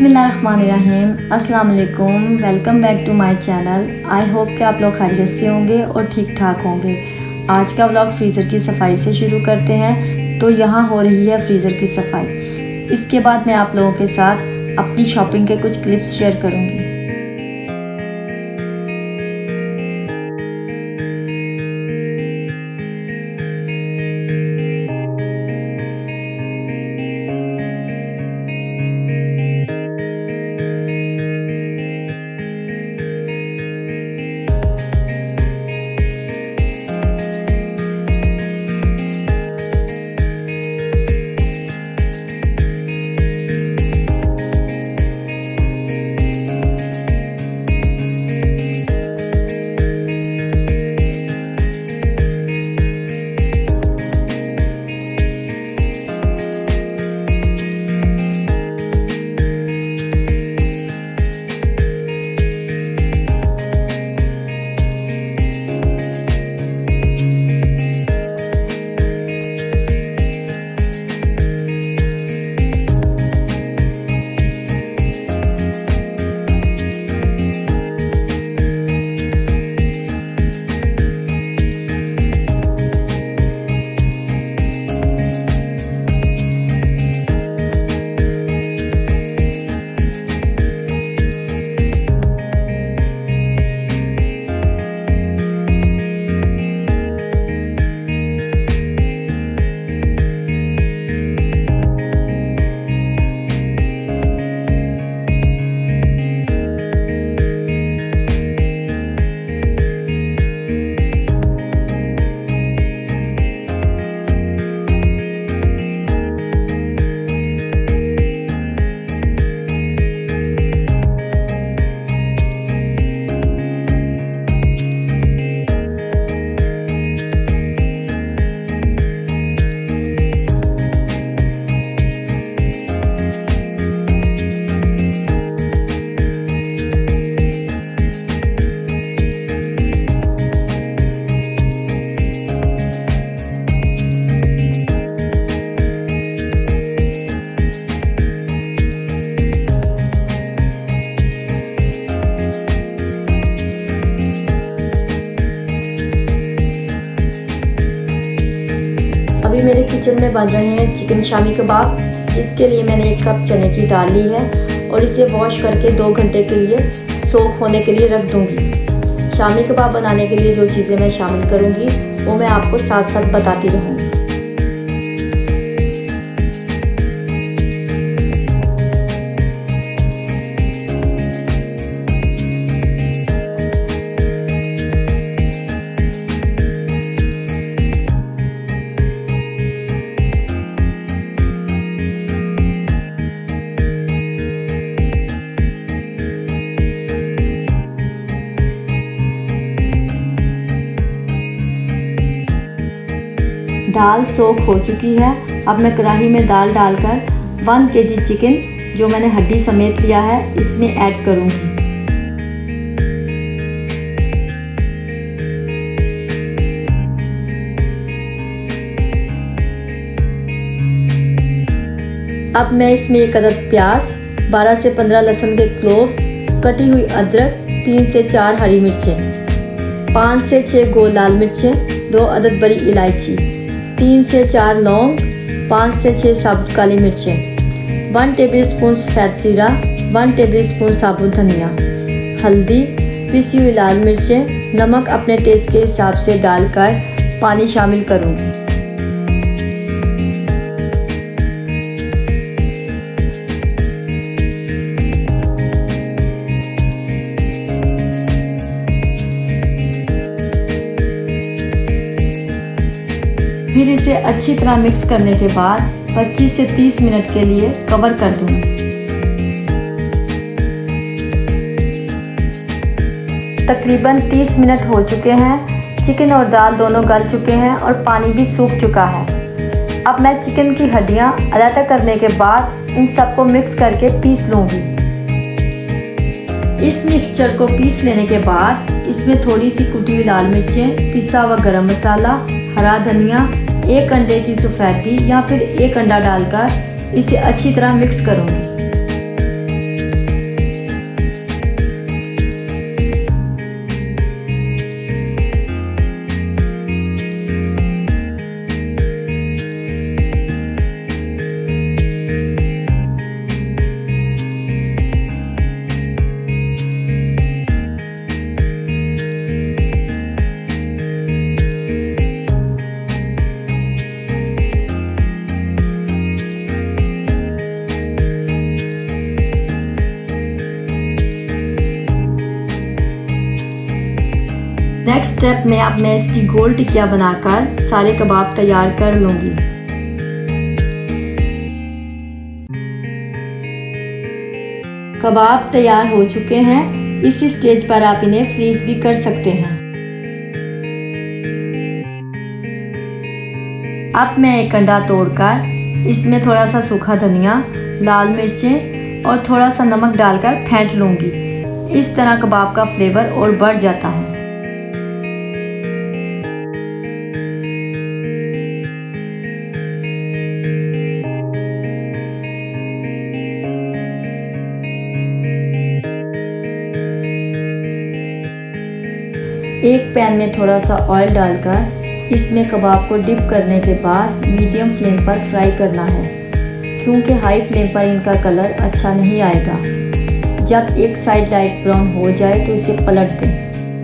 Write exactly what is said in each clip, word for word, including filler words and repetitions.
बिस्मिल्लाहिर्रहमानिर्रहीम, अस्सलाम वालेकुम। Welcome back to my channel. I hope कि आप लोग खैरियत से होंगे और ठीक ठाक होंगे। आज का व्लॉग फ्रीज़र की सफाई से शुरू करते हैं। तो यहाँ हो रही है फ्रीज़र की सफाई। इसके बाद मैं आप लोगों के साथ अपनी शॉपिंग के कुछ क्लिप्स शेयर करूँगी। अभी मेरे किचन में बन रहे हैं चिकन शामी कबाब। इसके लिए मैंने एक कप चने की दाल ली है और इसे वॉश करके दो घंटे के लिए सोख होने के लिए रख दूंगी। शामी कबाब बनाने के लिए जो चीज़ें मैं शामिल करूंगी वो मैं आपको साथ साथ बताती रहूँगी। दाल सोख हो चुकी है। अब मैं कढ़ाई में दाल डालकर वन केजी चिकन जो मैंने हड्डी समेत लिया है इसमें ऐड करूंगी। अब मैं इसमें एक अदद प्याज, बारह से पंद्रह लहसुन के क्लोव्स, कटी हुई अदरक, तीन से चार हरी मिर्चें, पाँच से छः गोल लाल मिर्चें, दो अदद बड़ी इलायची, तीन से चार लौंग, पाँच से छः साबुत काली मिर्चें, वन टेबलस्पून सफ़ेद ज़ीरा, वन टेबलस्पून साबुत धनिया, हल्दी, पिसी हुई लाल मिर्चें, नमक अपने टेस्ट के हिसाब से डालकर पानी शामिल करूँगी। फिर इसे अच्छी तरह मिक्स करने के बाद पच्चीस से तीस मिनट के लिए कवर कर दूंगी। तकरीबन तीस मिनट हो चुके हैं। चिकन और दाल दोनों गल चुके हैं और पानी भी सूख चुका है। अब मैं चिकन की हड्डियां अलग करने के बाद इन सबको मिक्स करके पीस लूँगी। इस मिक्सचर को पीस लेने के बाद इसमें थोड़ी सी कुटी हुई लाल मिर्चें, पिसा हुआ गरम मसाला, हरा धनिया, एक अंडे की सफेदी या फिर एक अंडा डालकर इसे अच्छी तरह मिक्स करूँगी। स्टेप में अब मैं इसकी गोल टिकिया बनाकर सारे कबाब तैयार कर लूँगी। कबाब तैयार हो चुके हैं। इसी स्टेज पर आप इन्हें फ्रीज भी कर सकते हैं। अब मैं एक अंडा तोड़कर इसमें थोड़ा सा सूखा धनिया, लाल मिर्चें और थोड़ा सा नमक डालकर फेंट लूँगी। इस तरह कबाब का फ्लेवर और बढ़ जाता है। एक पैन में थोड़ा सा ऑयल डालकर इसमें कबाब को डिप करने के बाद मीडियम फ्लेम पर फ्राई करना है, क्योंकि हाई फ्लेम पर इनका कलर अच्छा नहीं आएगा। जब एक साइड लाइट ब्राउन हो जाए तो इसे पलट दें।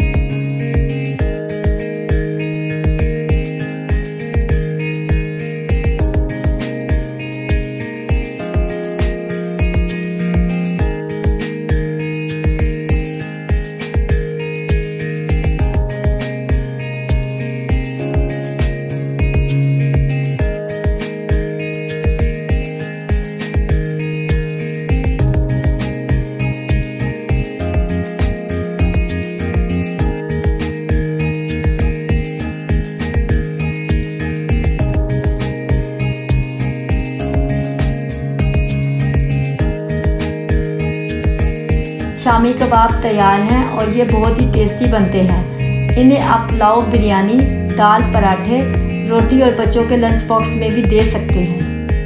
शामी कबाब तैयार हैं और ये बहुत ही टेस्टी बनते हैं। इन्हें आप पुलाव, बिरयानी, दाल, पराठे, रोटी और बच्चों के लंच बॉक्स में भी दे सकते हैं।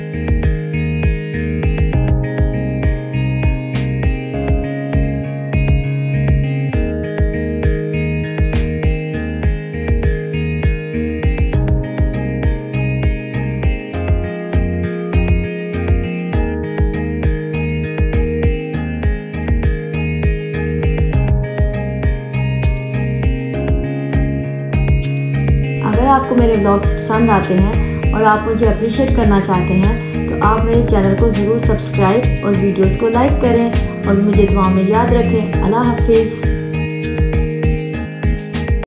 अगर आपको मेरे ब्लॉग्स पसंद आते हैं और आप मुझे अप्रिशिएट करना चाहते हैं तो आप मेरे चैनल को ज़रूर सब्सक्राइब और वीडियोस को लाइक करें और मुझे दुआ में याद रखें। अल्लाह हाफिज़।